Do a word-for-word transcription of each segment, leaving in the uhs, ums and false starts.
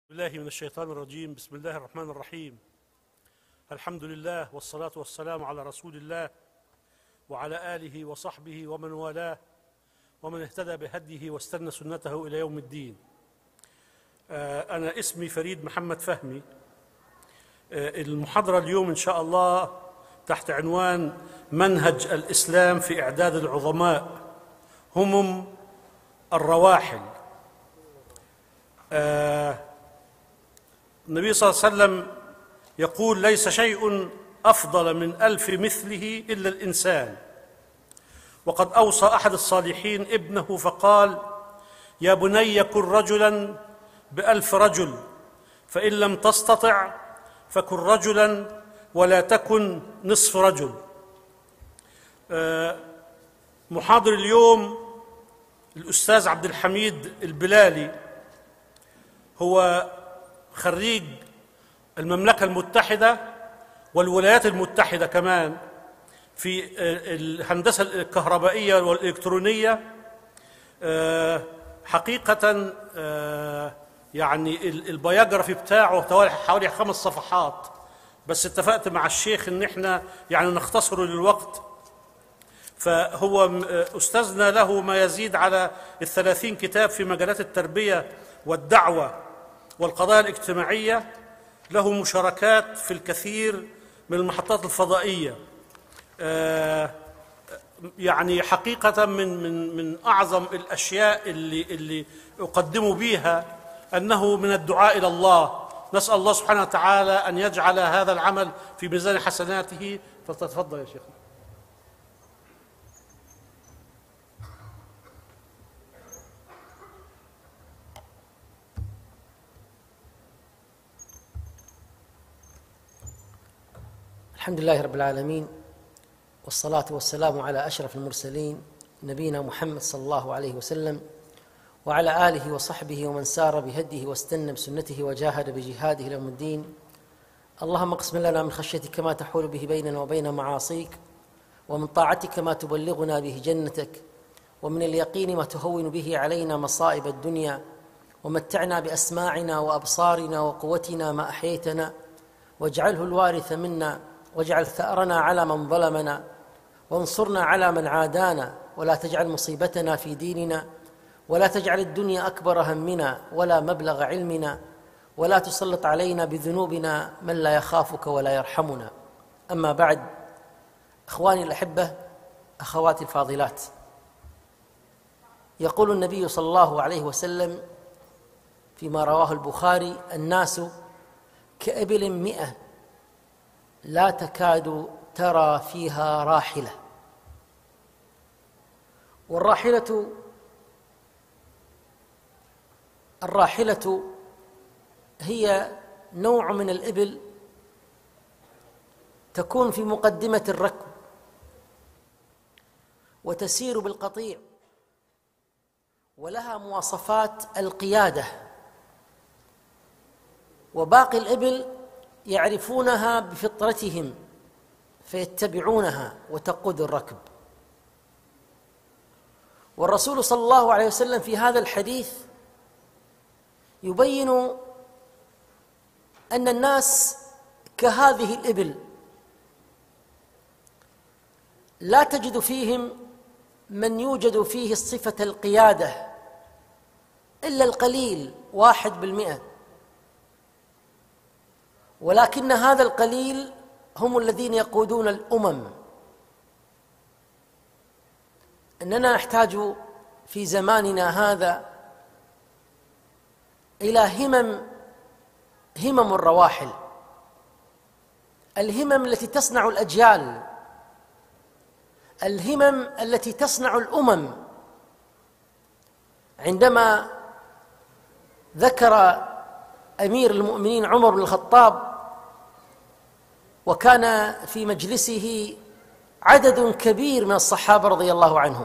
بالله من الشيطان الرجيم. بسم الله الرحمن الرحيم. الحمد لله والصلاة والسلام على رسول الله وعلى آله وصحبه ومن والاه ومن اهتدى بهديه واستنى سنته إلى يوم الدين. أنا اسمي فريد محمد فهمي. المحاضرة اليوم إن شاء الله تحت عنوان منهج الإسلام في إعداد العظماء همم الرواحل. النبي صلى الله عليه وسلم يقول: ليس شيء أفضل من ألف مثله إلا الإنسان. وقد أوصى أحد الصالحين ابنه فقال: يا بني كن رجلا بألف رجل، فإن لم تستطع فكن رجلا ولا تكن نصف رجل. محاضر اليوم الأستاذ عبد الحميد البلالي، هو خريج المملكة المتحدة والولايات المتحدة كمان في الهندسة الكهربائية والإلكترونية. حقيقة يعني البيوجرافي بتاعه حوالي خمس صفحات، بس اتفقت مع الشيخ ان احنا يعني نختصره للوقت. فهو أستاذنا له ما يزيد على الثلاثين كتاب في مجالات التربية والدعوة والقضايا الاجتماعية، له مشاركات في الكثير من المحطات الفضائية. يعني حقيقة من من من أعظم الأشياء اللي اللي أقدم بها أنه من الدعاء إلى الله. نسأل الله سبحانه وتعالى أن يجعل هذا العمل في ميزان حسناته. فتفضل يا شيخ. الحمد لله رب العالمين، والصلاة والسلام على أشرف المرسلين نبينا محمد صلى الله عليه وسلم وعلى آله وصحبه ومن سار بهديه واستنى بسنته وجاهد بجهاده إلى يوم الدين. اللهم اقسم لنا من خشيتك ما تحول به بيننا وبين معاصيك، ومن طاعتك ما تبلغنا به جنتك، ومن اليقين ما تهون به علينا مصائب الدنيا، ومتعنا بأسماعنا وأبصارنا وقوتنا ما أحييتنا، واجعله الوارث منا، واجعل ثأرنا على من ظلمنا، وانصرنا على من عادانا، ولا تجعل مصيبتنا في ديننا، ولا تجعل الدنيا أكبر همنا ولا مبلغ علمنا، ولا تسلط علينا بذنوبنا من لا يخافك ولا يرحمنا. أما بعد، إخواني الأحبة، أخواتي الفاضلات، يقول النبي صلى الله عليه وسلم فيما رواه البخاري: الناس كإبل مئة لا تكاد ترى فيها راحلة. والراحلة الراحلة هي نوع من الإبل تكون في مقدمة الركب وتسير بالقطيع، ولها مواصفات القيادة، وباقي الإبل يعرفونها بفطرتهم فيتبعونها وتقود الركب. والرسول صلى الله عليه وسلم في هذا الحديث يبين أن الناس كهذه الإبل، لا تجد فيهم من يوجد فيه صفة القيادة إلا القليل، واحد بالمئة، ولكن هذا القليل هم الذين يقودون الأمم. إننا نحتاج في زماننا هذا إلى همم همم الرواحل، الهمم التي تصنع الأجيال، الهمم التي تصنع الأمم. عندما ذكر أمير المؤمنين عمر بن الخطاب وكان في مجلسه عدد كبير من الصحابة رضي الله عنهم،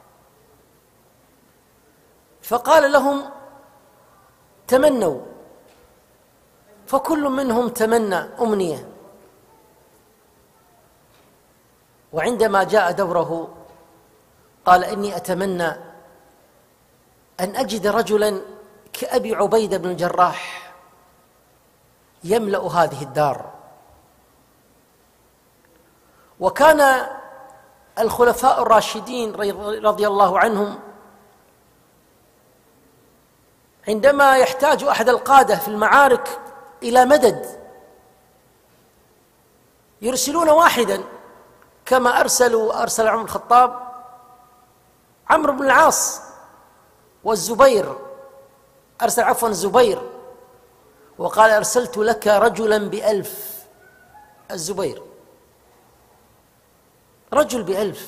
فقال لهم: تمنوا، فكل منهم تمنى أمنية. وعندما جاء دوره قال: إني أتمنى أن أجد رجلا كأبي عبيدة بن الجراح يملأ هذه الدار. وكان الخلفاء الراشدين رضي الله عنهم عندما يحتاج أحد القادة في المعارك إلى مدد يرسلون واحدا، كما أرسلوا أرسل عمر الخطاب عمرو بن العاص والزبير، أرسل عفوا الزبير وقال أرسلت لك رجلا بألف. الزبير رجل بألف.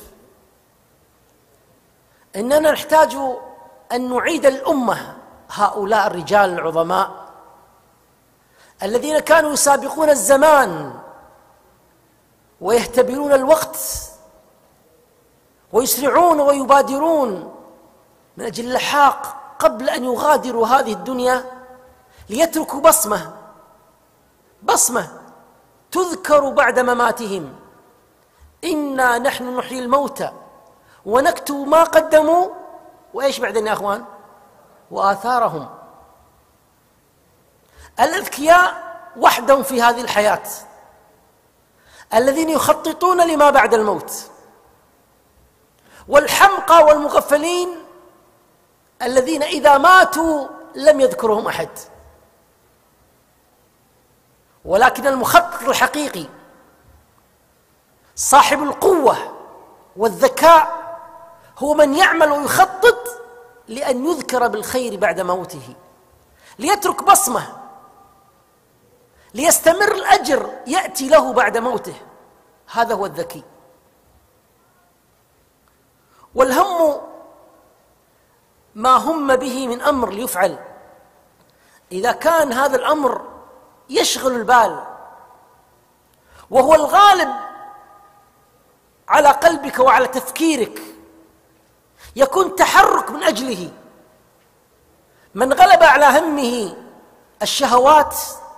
إننا نحتاج أن نعيد الأمة هؤلاء الرجال العظماء الذين كانوا يسابقون الزمان ويهتبرون الوقت ويسرعون ويبادرون من أجل اللحاق قبل أن يغادروا هذه الدنيا ليتركوا بصمة بصمة تذكر بعد مماتهم. إنا نحن نحيي الموتى ونكتب ما قدموا وإيش بعدين يا أخوان؟ وآثارهم. الأذكياء وحدهم في هذه الحياة الذين يخططون لما بعد الموت، والحمقى والمغفلين الذين إذا ماتوا لم يذكرهم أحد. ولكن المخطط الحقيقي صاحب القوة والذكاء هو من يعمل ويخطط لأن يذكر بالخير بعد موته، ليترك بصمة، ليستمر الأجر يأتي له بعد موته. هذا هو الذكي. والهم ما هم به من أمر ليفعل، إذا كان هذا الأمر يشغل البال وهو الغالب على قلبك وعلى تفكيرك، يكون تحرك من أجله. من غلب على همه الشهوات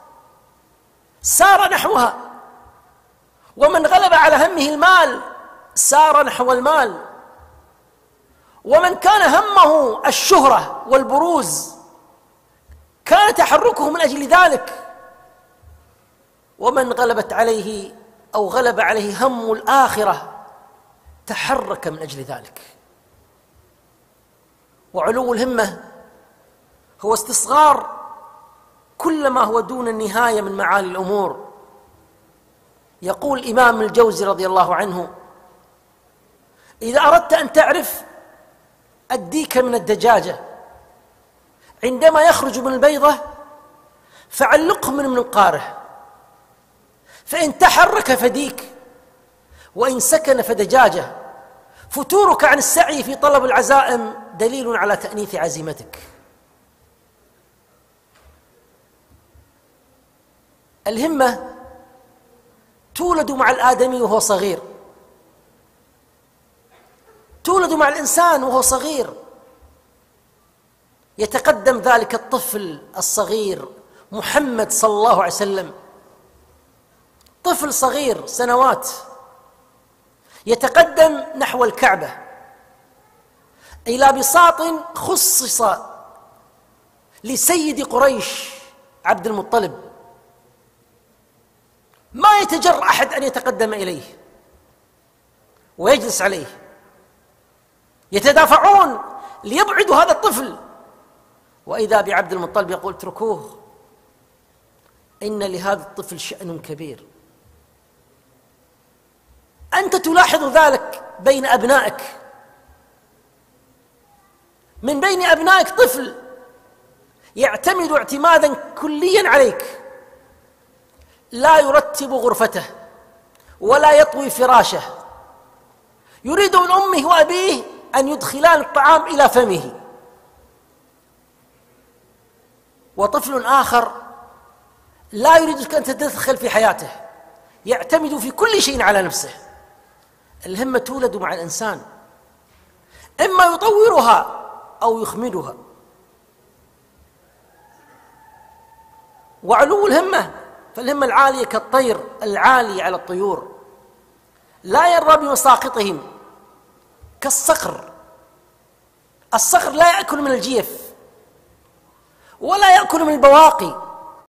سار نحوها، ومن غلب على همه المال سار نحو المال، ومن كان همه الشهرة والبروز كان تحركه من أجل ذلك، ومن غلبت عليه أو غلب عليه هم الآخرة تحرك من أجل ذلك. وعلو الهمة هو استصغار كل ما هو دون النهاية من معالي الأمور. يقول الإمام الجوزي رضي الله عنه: إذا أردت أن تعرف الديك من الدجاجة عندما يخرج من البيضة فعلقه من منقاره، فإن تحرك فديك وإن سكن فدجاجة. فتورك عن السعي في طلب العزائم دليل على تأنيث عزيمتك. الهمة تولد مع الآدمي وهو صغير، تولد مع الإنسان وهو صغير. يتقدم ذلك الطفل الصغير محمد صلى الله عليه وسلم، طفل صغير سنوات، يتقدم نحو الكعبة إلى بساط خصص لسيد قريش عبد المطلب، ما يتجرأ أحد أن يتقدم إليه ويجلس عليه. يتدافعون ليبعدوا هذا الطفل، وإذا بعبد المطلب يقول: اتركوه، إن لهذا الطفل شأن كبير. أنت تلاحظ ذلك بين أبنائك، من بين أبنائك طفل يعتمد اعتمادا كليا عليك، لا يرتب غرفته ولا يطوي فراشه، يريد من أمه وأبيه أن يدخلان الطعام إلى فمه. وطفل آخر لا يريدك أن تتدخل في حياته، يعتمد في كل شيء على نفسه. الهمة تولد مع الإنسان، إما يطورها أو يخمدها. وعلو الهمة، فالهمة العالية كالطير العالي على الطيور، لا يرضى بمساقطهم، كالصقر. الصقر لا يأكل من الجيف ولا يأكل من البواقي،